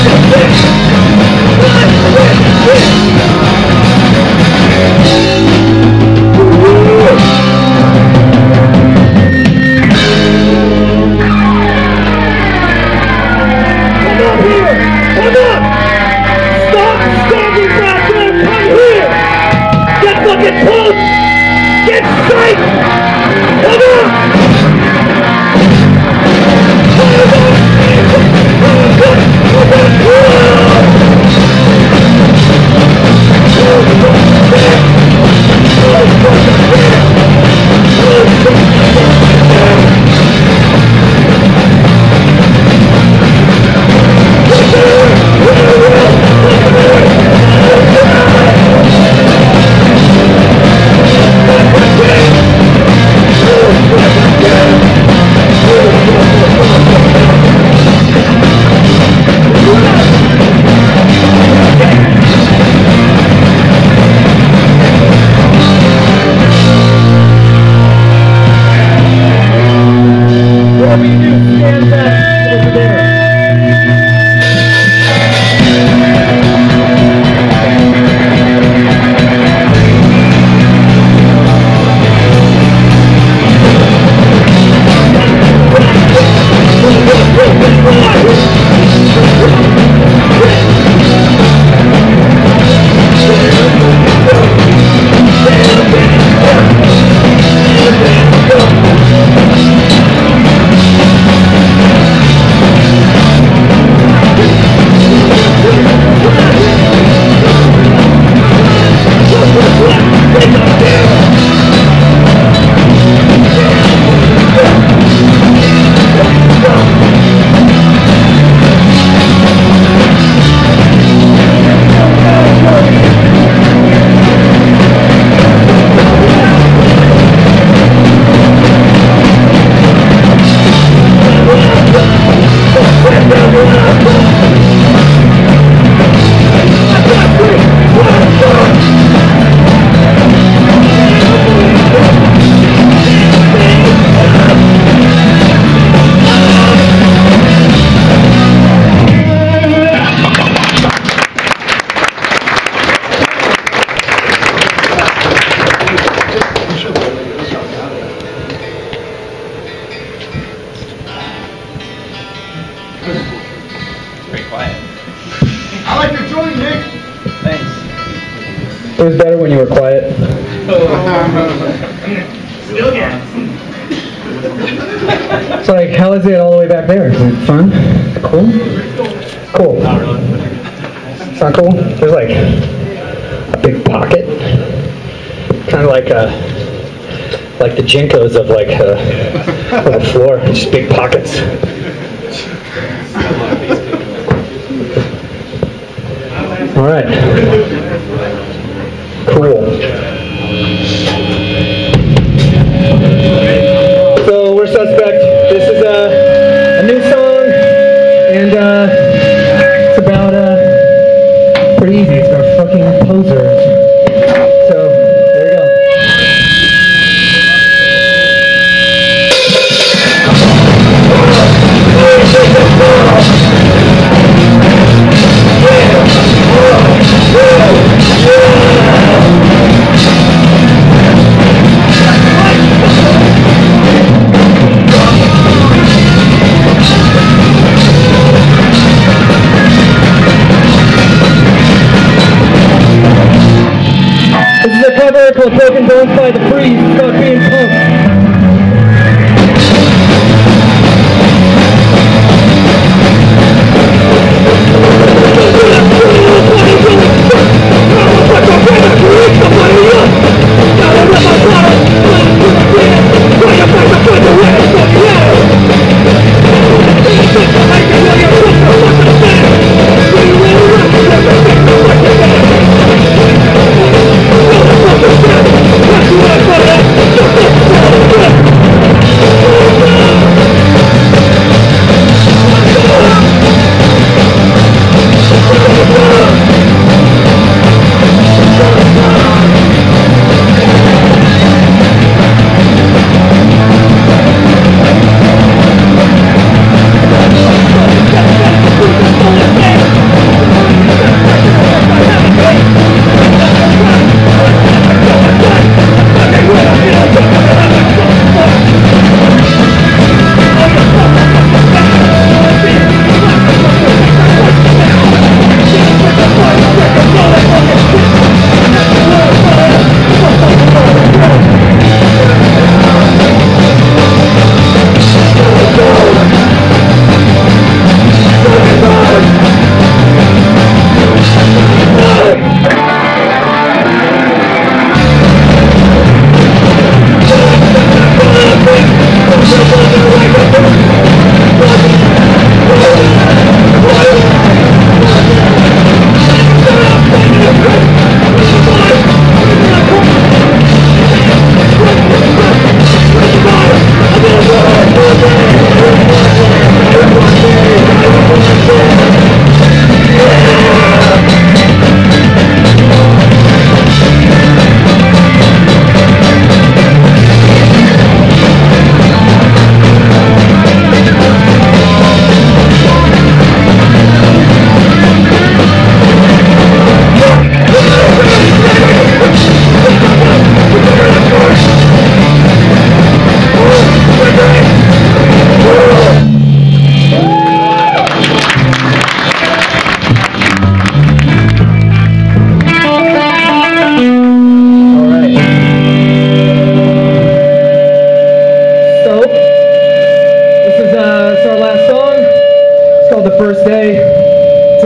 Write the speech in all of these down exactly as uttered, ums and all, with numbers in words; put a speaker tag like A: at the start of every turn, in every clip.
A: It was better when you were quiet.
B: Still can.
A: It's like, how is it all the way back there? Is it fun? Cool? Cool.
B: Not really.
A: It's not cool? There's like a big pocket. Kind of like a, like the Jinkos of like a, of the floor. Just big pockets. All right. Cool. So we're Suspect. This is a, a new song, and uh, it's about uh, pretty easy. It's about fucking posers. So there you go. This is a cover called Broken Bones by The Freeze. It's called Being Punk. We'll be right back.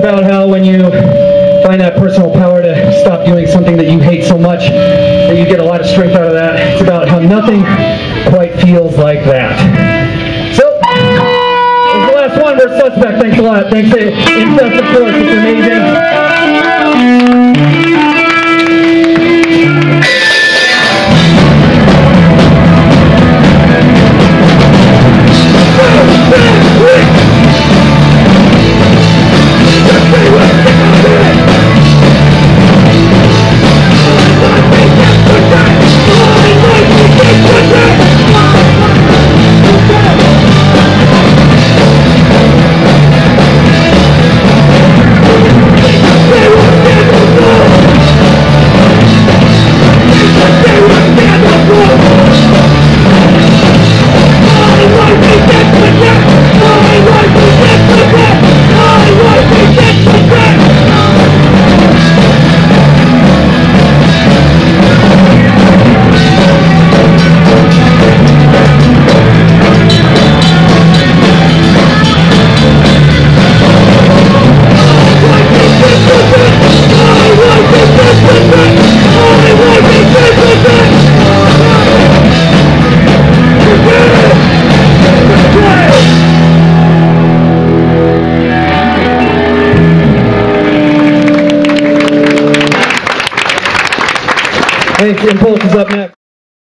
A: about how when you find that personal power to stop doing something that you hate so much that you get a lot of strength out of that. It's about how nothing quite feels like that. So, this is the last one. We're Suspect. Thanks a lot. Thanks to Infest, of course. It's amazing. Thanks. Impulse is up next.